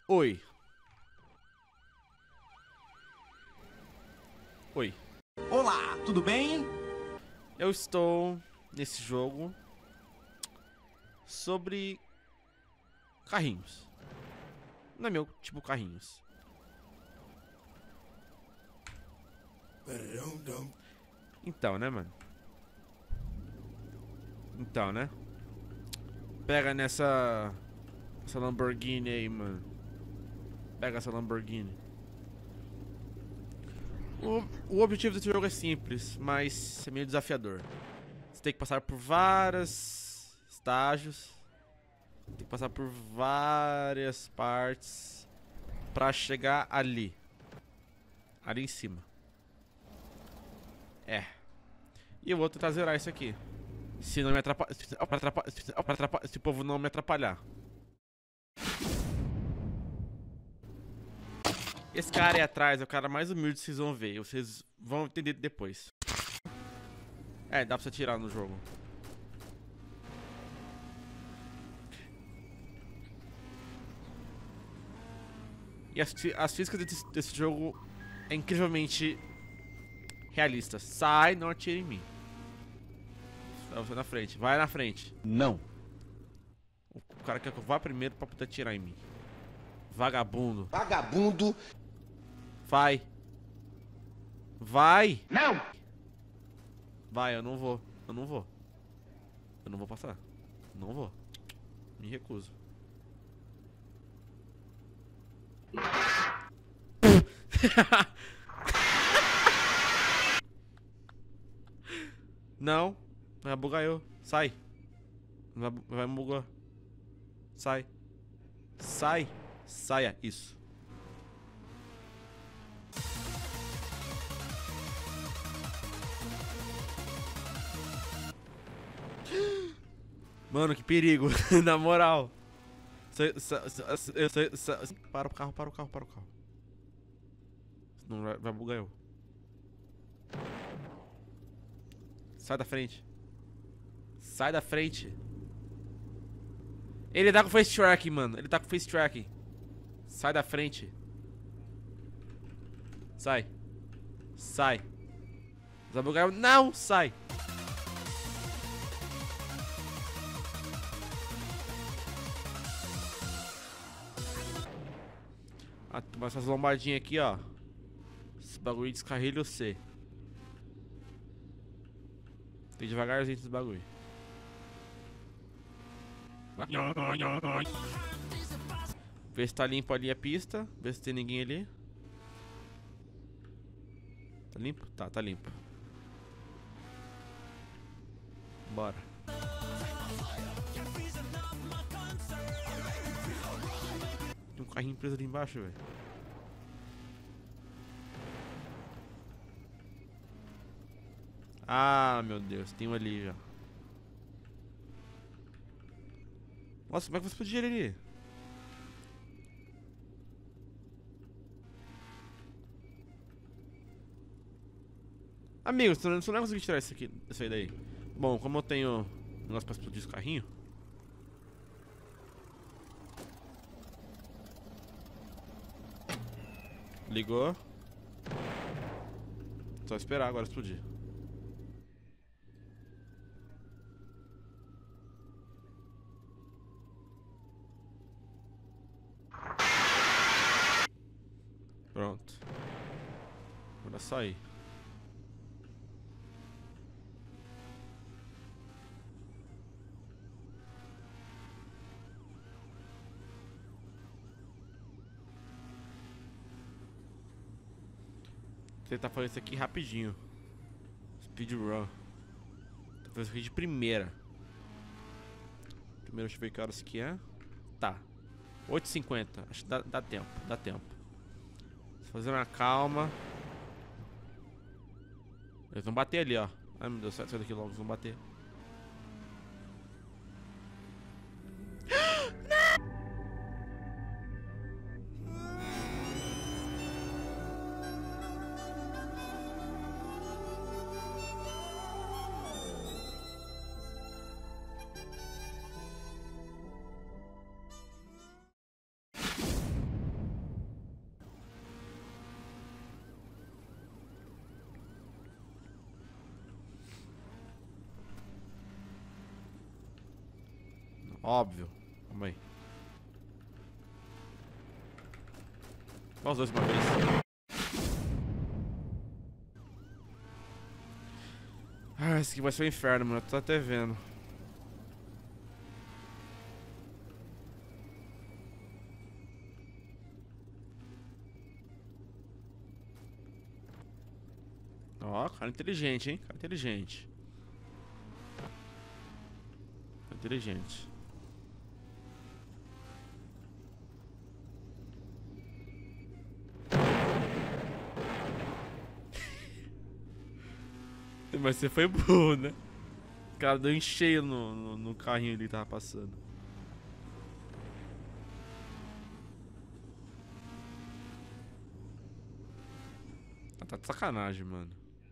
Oi. Oi. Olá, tudo bem? Eu estou nesse jogo sobre carrinhos. Não é meu tipo carrinhos. Então, né, mano? Então, né? Pega essa Lamborghini aí, mano. Pega essa Lamborghini. O objetivo desse jogo é simples, mas é meio desafiador. Você tem que passar por vários estágios. Tem que passar por várias partes pra chegar ali. Ali em cima. É. E eu vou tentar zerar isso aqui. Se não me atrapalhar. Se o povo não me atrapalhar. Esse cara aí atrás é o cara mais humilde que vocês vão ver. Vocês vão entender depois. É, dá pra você atirar no jogo. E as físicas desse jogo é incrivelmente realistas. Sai, não atire em mim. Você na frente, vai na frente. Não. O cara quer que eu vá primeiro pra poder atirar em mim. Vagabundo. Vagabundo. Vai. Vai. Não. Vai, eu não vou. Eu não vou. Eu não vou passar. Não vou. Me recuso. Não. Vai bugar eu. Sai. Vai me bugar. Sai. Sai. Saia. Isso. Mano, que perigo. Na moral. Para o carro, para o carro, para o carro. Senão vai bugar eu. Sai da frente. Sai da frente. Ele tá com face tracking, mano. Ele tá com face tracking. Sai da frente. Sai. Sai. Vai bugar eu. Não, sai. Ah, toma essas lombadinhas aqui, ó. Esse bagulho descarrilha o C. Tem devagarzinho esses bagulho. Vê se tá limpo ali a pista. Vê se tem ninguém ali. Tá limpo? Tá limpo. Bora. Tem um carrinho preso ali embaixo, velho. Ah, meu Deus, tem um ali já. Nossa, como é que você podia ir ali? Amigos, você não vai conseguir tirar isso aí daí. Bom, como eu tenho um negócio pra explodir esse carrinho. Ligou. Só esperar agora explodir. Pronto. Agora sair. Vou tentar fazer isso aqui rapidinho. Speedrun. Vou fazer isso aqui de primeira. Primeiro deixa eu ver que horas que é. Tá. 8h50. Acho que dá tempo. Dá tempo. Vou fazer uma calma. Eles vão bater ali, ó. Ai meu Deus, sai daqui logo, eles vão bater. Óbvio. Calma aí. Vamos os dois uma vez. Ah, esse aqui vai ser o inferno, mano. Eu tô até vendo. Ó, cara inteligente, hein? Cara inteligente. Cara inteligente. Mas você foi burro, né? O cara deu em cheio no carrinho ali que tava passando. Ah, tá de sacanagem, mano.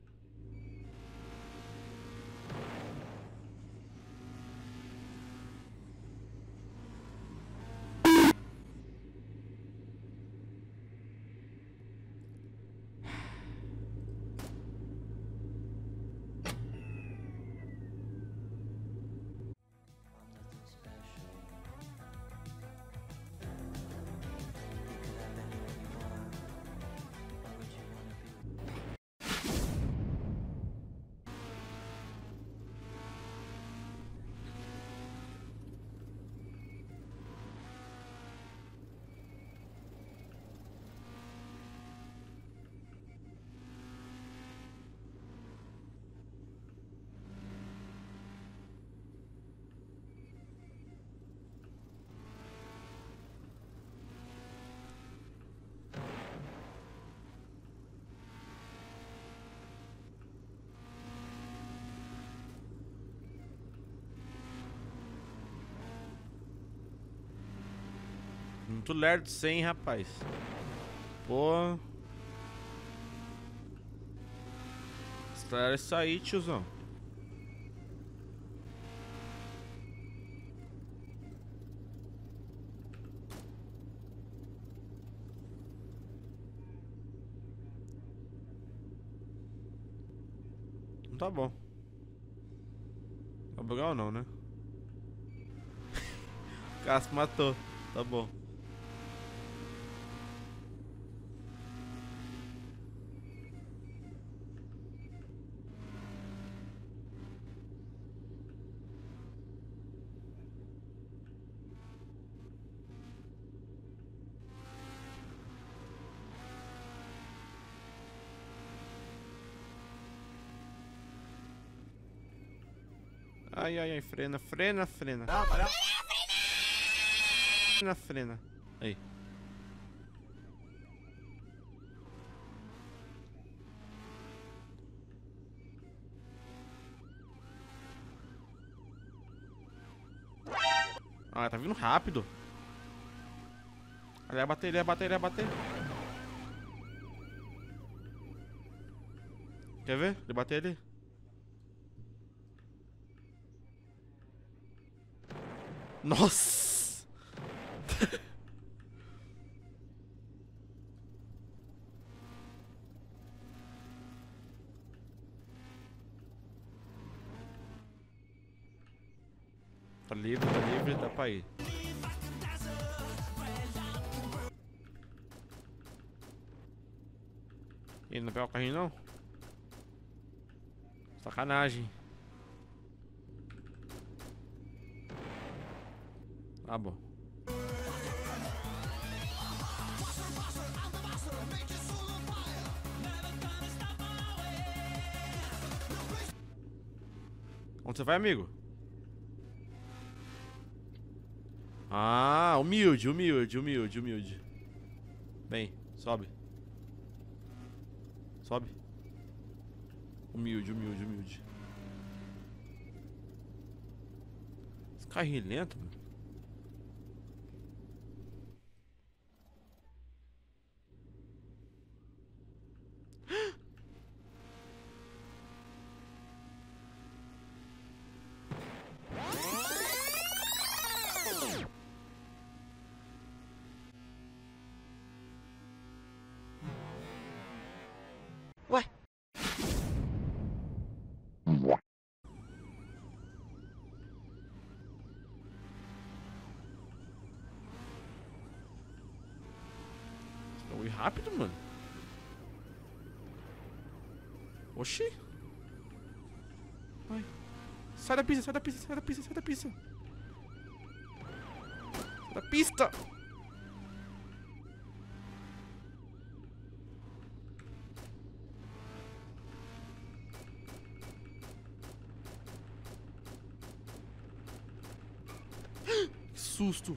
Muito lerdo sem, rapaz. Pô. Acelera isso aí, tiozão. Não tá bom. Tá legal não, né? O cara se matou. Tá bom. Ai, ai, ai, frena, frena, frena. Frena, frena. Aí. Ah, tá vindo rápido. Ele ia bater, ele ia bater, ele ia bater. Quer ver? Ele bater ali. Nossa! Tá livre, dá pra ir. Ele não pega o carrinho, não? Sacanagem. Ah, bom. Onde você vai, amigo? Ah, humilde, humilde, humilde, humilde. Vem, sobe. Sobe. Humilde, humilde, humilde. Esse carrinho é lento, mano. Ué? rápido, mano. Oxi. Vai. Sai da pista, sai da pista, sai da pista, sai da pista. Sai da pista. Que susto.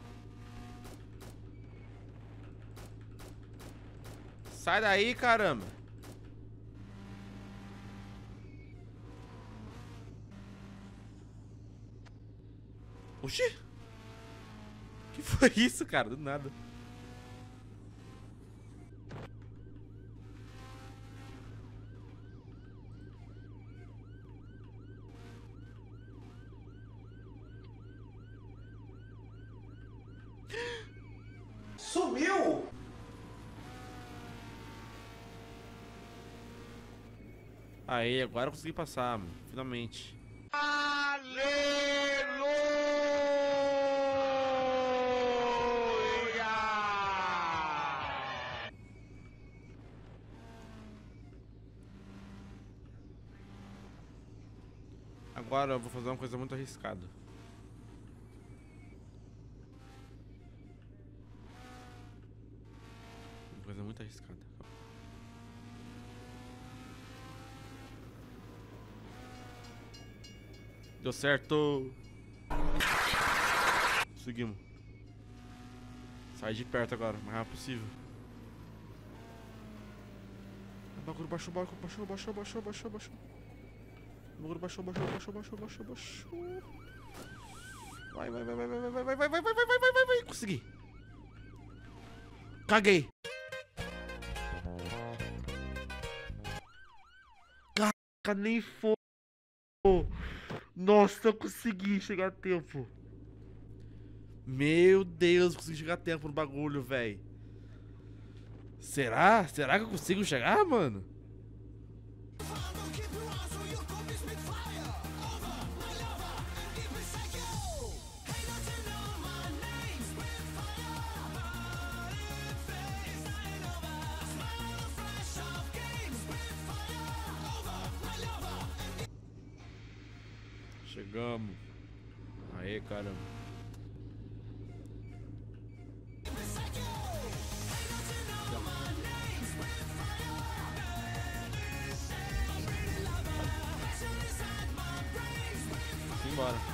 Sai daí, caramba. Oxi. Que foi isso, cara? Do nada. Sumiu! Aí, agora eu consegui passar, mano. Finalmente. Agora eu vou fazer uma coisa muito arriscada. Uma coisa muito arriscada. Deu certo. Conseguimos. Sai de perto agora, o mais rápido possível. O bagulho baixou. O bagulho baixou. Vai. Consegui. Caguei. Caraca, nem foi. Nossa, eu consegui chegar a tempo. Meu Deus, consegui chegar a tempo no bagulho, velho. Será? Será que eu consigo chegar, mano? Chegamos. Aê, caramba. Simbora.